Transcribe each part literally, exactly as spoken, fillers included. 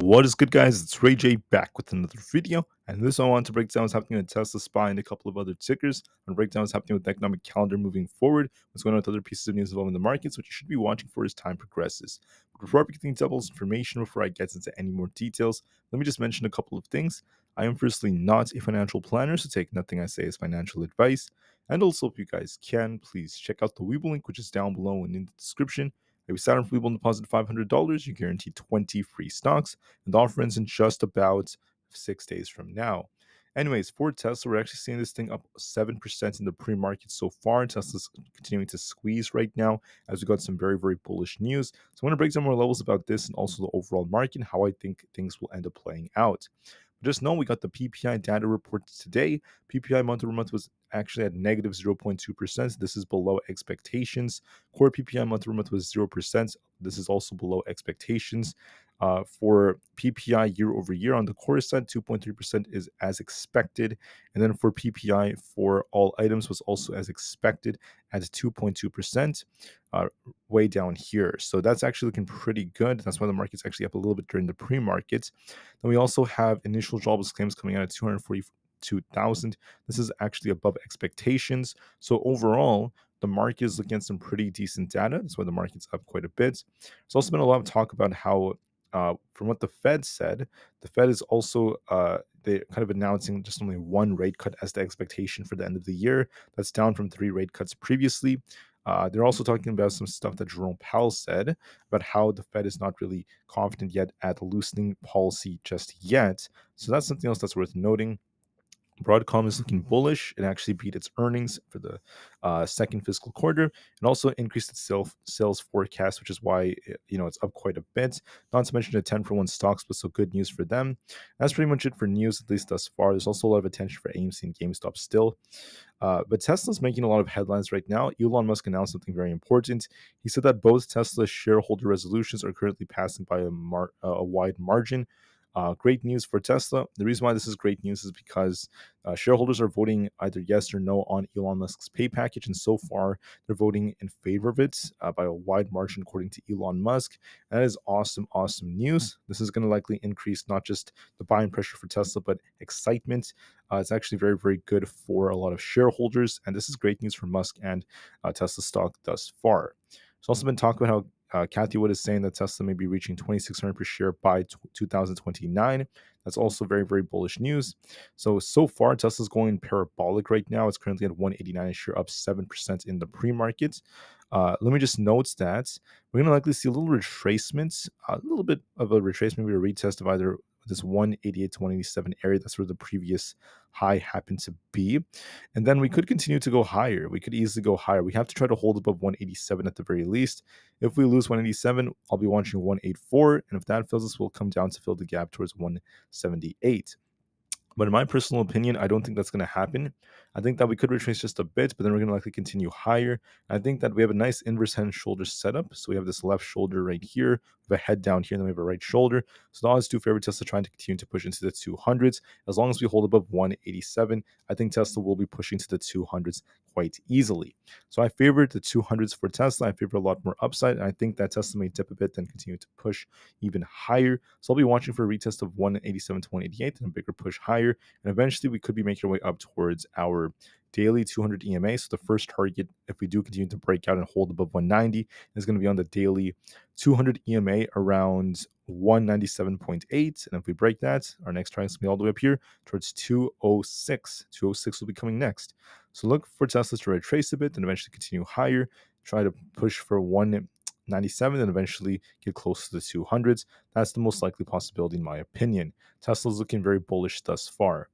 What is good, guys? It's Ray J back with another video, and this I want to break down what's happening with Tesla, Spy, and a couple of other tickers, and break down what's happening with the economic calendar moving forward, what's going on with other pieces of news involving the markets, which you should be watching for as time progresses. But before I begin double this information, before I get into any more details, let me just mention a couple of things. I am firstly not a financial planner, so take nothing I say as financial advice. And also, if you guys can, please check out the Webull link, which is down below and in the description. If you sign up for Webull and deposit five hundred dollars, you guarantee twenty free stocks, and the offer ends in just about six days from now. Anyways, for Tesla, we're actually seeing this thing up seven percent in the pre-market so far. Tesla's continuing to squeeze right now as we got some very, very bullish news. So I'm going to break down more levels about this and also the overall market and how I think things will end up playing out. Just know we got the P P I data report today. P P I month over month was actually at negative zero point two percent. This is below expectations. Core P P I month over month was zero percent. This is also below expectations. Uh, for P P I year over year on the core side, two point three percent is as expected. And then for P P I for all items was also as expected at two point two percent, uh, way down here. So that's actually looking pretty good. That's why the market's actually up a little bit during the pre-market. Then we also have initial jobless claims coming out at two hundred forty-two thousand. This is actually above expectations. So overall, the market is looking at some pretty decent data. That's why the market's up quite a bit. There's also been a lot of talk about how Uh, from what the Fed said, the Fed is also uh, they kind of announcing just only one rate cut as the expectation for the end of the year. That's down from three rate cuts previously. Uh, they're also talking about some stuff that Jerome Powell said about how the Fed is not really confident yet at loosening policy just yet. So that's something else that's worth noting. Broadcom is looking bullish. It actually beat its earnings for the uh, second fiscal quarter and also increased its sales sales forecast, which is why it, you know it's up quite a bit. Not to mention a ten for one stock split, so good news for them. That's pretty much it for news, at least thus far. There's also a lot of attention for A M C and GameStop still. Uh, but Tesla's making a lot of headlines right now. Elon Musk announced something very important. He said that both Tesla's shareholder resolutions are currently passing by a, mar- uh, a wide margin. Uh, great news for Tesla. The reason why this is great news is because uh, shareholders are voting either yes or no on Elon Musk's pay package, and so far they're voting in favor of it uh, by a wide margin, according to Elon Musk. That is awesome, awesome news. This is going to likely increase not just the buying pressure for Tesla, but excitement. Uh, it's actually very, very good for a lot of shareholders, and this is great news for Musk and uh, Tesla stock thus far. There's also been talk about how Uh, Cathie Wood is saying that Tesla may be reaching twenty-six hundred per share by two thousand twenty-nine. That's also very, very bullish news. So, so far, Tesla's going parabolic right now. It's currently at one eighty-nine a share, up seven percent in the pre-market. Uh, let me just note that we're going to likely see a little retracement, a little bit of a retracement, maybe a retest of either this one eighty-eight to one eighty-seven area. That's where the previous high happened to be. And then we could continue to go higher. We could easily go higher. We have to try to hold above one eighty-seven at the very least. If we lose one eighty-seven, I'll be watching one eighty-four. And if that fails us, we'll come down to fill the gap towards one seventy-eight. But in my personal opinion, I don't think that's going to happen. I think that we could retrace just a bit, but then we're going to likely continue higher. I think that we have a nice inverse head and shoulder setup. So we have this left shoulder right here, we have a head down here, and then we have a right shoulder. So the odds do favor Tesla trying to continue to push into the two hundreds. As long as we hold above one eighty-seven, I think Tesla will be pushing to the two hundreds quite easily. So I favor the two hundreds for Tesla. I favor a lot more upside. And I think that Tesla may dip a bit, then continue to push even higher. So I'll be watching for a retest of one eighty-seven to one eighty-eight and a bigger push higher. And eventually we could be making our way up towards our daily two hundred E M A. So the first target, if we do continue to break out and hold above one ninety, is going to be on the daily two hundred E M A around one ninety-seven point eight. And if we break that, our next target is going to be all the way up here towards two oh six. two oh six will be coming next. So look for Tesla to retrace a bit and eventually continue higher. Try to push for one ninety-seven and eventually get close to the two hundreds. That's the most likely possibility in my opinion. Tesla's looking very bullish thus far.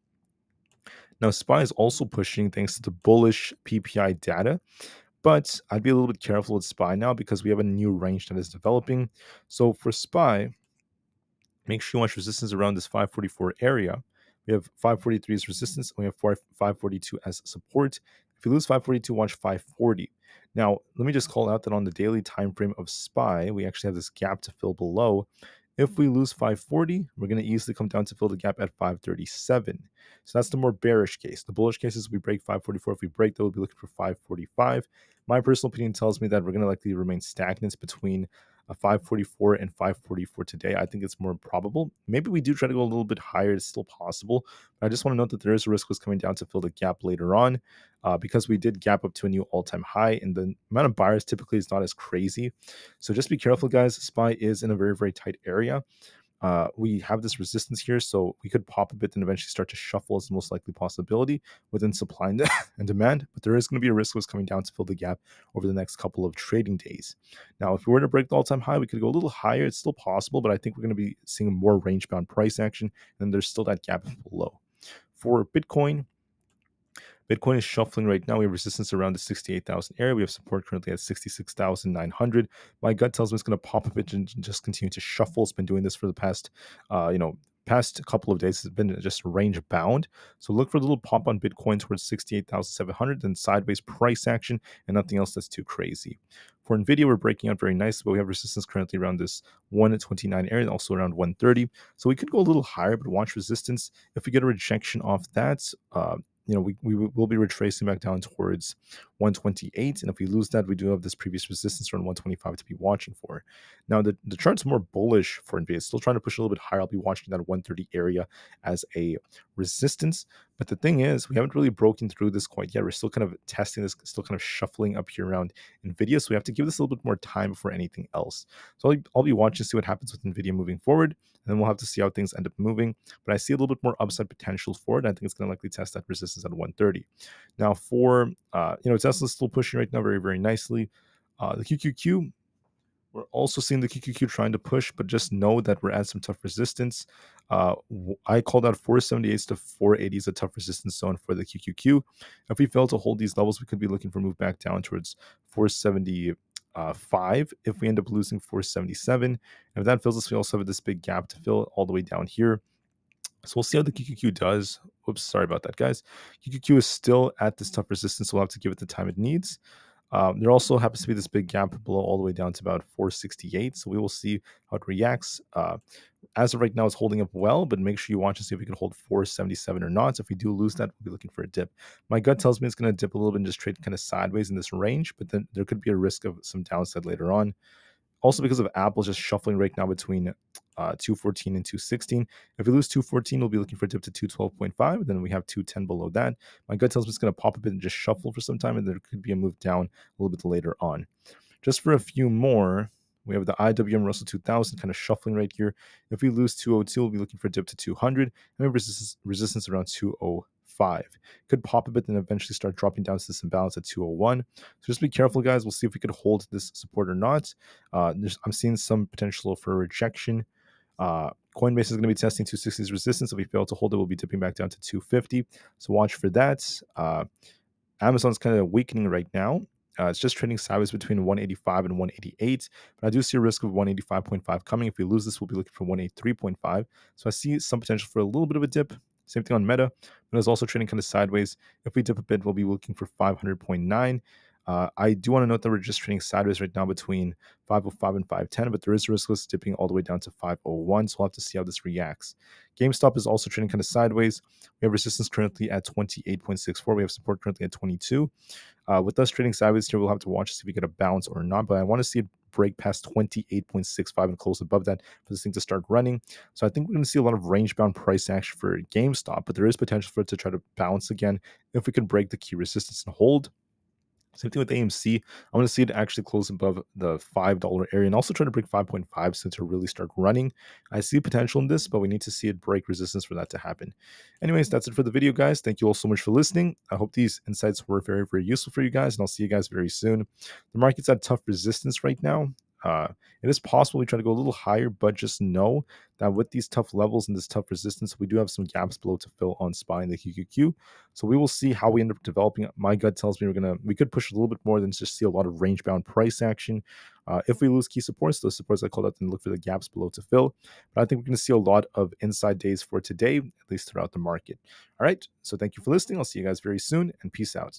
Now, Spy is also pushing thanks to the bullish P P I data, but I'd be a little bit careful with Spy now because we have a new range that is developing. So for Spy, make sure you watch resistance around this five forty-four area. We have five forty-three as resistance, and we have five forty-two as support. If you lose five forty-two, watch five forty. Now, let me just call out that on the daily time frame of Spy, we actually have this gap to fill below. If we lose five forty, we're going to easily come down to fill the gap at five thirty-seven. So that's the more bearish case. The bullish case is we break five forty-four. If we break that, we'll be looking for five forty-five. My personal opinion tells me that we're going to likely remain stagnant between a five forty-four and five forty for today. I think it's more probable. Maybe we do try to go a little bit higher. It's still possible. But I just want to note that there is a risk was coming down to fill the gap later on uh, because we did gap up to a new all-time high, and the amount of buyers typically is not as crazy. So just be careful, guys. S P Y is in a very, very tight area. Uh, we have this resistance here, so we could pop a bit and eventually start to shuffle as the most likely possibility within supply and, and demand. But there is going to be a risk of us coming down to fill the gap over the next couple of trading days. Now, if we were to break the all-time high, we could go a little higher. It's still possible, but I think we're going to be seeing more range-bound price action, and there's still that gap below. For Bitcoin, Bitcoin is shuffling right now. We have resistance around the sixty-eight thousand area. We have support currently at sixty-six thousand nine hundred. My gut tells me it's going to pop a bit and just continue to shuffle. It's been doing this for the past, uh, you know, past couple of days. It's been just range bound. So look for a little pop on Bitcoin towards sixty-eight thousand seven hundred, then sideways price action and nothing else that's too crazy. For NVIDIA, we're breaking out very nice, but we have resistance currently around this one twenty-nine area and also around one thirty. So we could go a little higher, but watch resistance. If we get a rejection off that, uh, you know, we, we will be retracing back down towards one twenty-eight. And if we lose that, we do have this previous resistance around one twenty-five to be watching for. Now, the, the chart's more bullish for NVIDIA. It's still trying to push a little bit higher. I'll be watching that one thirty area as a resistance. But the thing is, we haven't really broken through this quite yet. We're still kind of testing this, still kind of shuffling up here around NVIDIA. So we have to give this a little bit more time before anything else. So I'll, I'll be watching to see what happens with NVIDIA moving forward. And then we'll have to see how things end up moving. But I see a little bit more upside potential for it. I think it's going to likely test that resistance at one thirty. Now, for, uh, you know, Tesla's still pushing right now very, very nicely. Uh, the Q Q Q, we're also seeing the Q Q Q trying to push, but just know that we're at some tough resistance. Uh, I called out four seventy-eight to four eighty as a tough resistance zone for the Q Q Q. If we fail to hold these levels, we could be looking for a move back down towards four seventy-five if we end up losing four seventy-seven. And if that fills us, we also have this big gap to fill all the way down here. So we'll see how the Q Q Q does. Oops, sorry about that, guys. Q Q Q is still at this tough resistance, so we'll have to give it the time it needs. Um, there also happens to be this big gap below all the way down to about four sixty-eight. So we will see how it reacts. Uh, as of right now, it's holding up well, but make sure you watch and see if we can hold four seventy-seven or not. So if we do lose that, we'll be looking for a dip. My gut tells me it's going to dip a little bit and just trade kind of sideways in this range, but then there could be a risk of some downside later on. Also, because of Apple just shuffling right now between uh, two fourteen and two sixteen. If we lose two fourteen, we'll be looking for a dip to two twelve point five. Then we have two ten below that. My gut tells me it's going to pop a bit and just shuffle for some time, and there could be a move down a little bit later on. Just for a few more, we have the I W M Russell two thousand kind of shuffling right here. If we lose two oh two, we'll be looking for a dip to two hundred. And we have resistance, resistance around two oh five. Could pop a bit and eventually start dropping down to this imbalance at two oh one. So just be careful, guys. We'll see if we could hold this support or not. Uh, I'm seeing some potential for rejection. Uh, Coinbase is going to be testing two sixty's resistance. If we fail to hold it, we'll be dipping back down to two fifty. So watch for that. Uh, Amazon's kind of weakening right now. Uh, it's just trading sideways between one eighty-five and one eighty-eight, but I do see a risk of one eighty-five point five coming. If we lose this, we'll be looking for one eighty-three point five. So I see some potential for a little bit of a dip. Same thing on Meta, but it's also trading kind of sideways. If we dip a bit, we'll be looking for five hundred point nine. Uh, I do want to note that we're just trading sideways right now between five oh five and five ten, but there is a risk of us dipping all the way down to five oh one, so we'll have to see how this reacts. GameStop is also trading kind of sideways. We have resistance currently at twenty-eight point six four. We have support currently at twenty-two. Uh, with us trading sideways here, we'll have to watch to see if we get a bounce or not, but I want to see it break past twenty-eight point six five and close above that for this thing to start running. So I think we're going to see a lot of range-bound price action for GameStop, but there is potential for it to try to bounce again if we can break the key resistance and hold. Same thing with A M C. I want to see it actually close above the five dollar area and also try to break five point five cents to really start running. I see potential in this, but we need to see it break resistance for that to happen. Anyways, that's it for the video, guys. Thank you all so much for listening. I hope these insights were very, very useful for you guys, and I'll see you guys very soon. The market's at tough resistance right now. Uh, it is possible we try to go a little higher, but just know that with these tough levels and this tough resistance, we do have some gaps below to fill on S P Y and the Q Q Q. So we will see how we end up developing. My gut tells me we're gonna we could push a little bit more than just see a lot of range bound price action. Uh, if we lose key supports, those supports I called out, then look for the gaps below to fill. But I think we're going to see a lot of inside days for today, at least throughout the market. All right. So thank you for listening. I'll see you guys very soon, and peace out.